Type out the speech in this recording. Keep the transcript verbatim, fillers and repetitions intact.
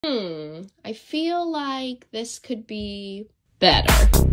Hmm, I feel like this could be better.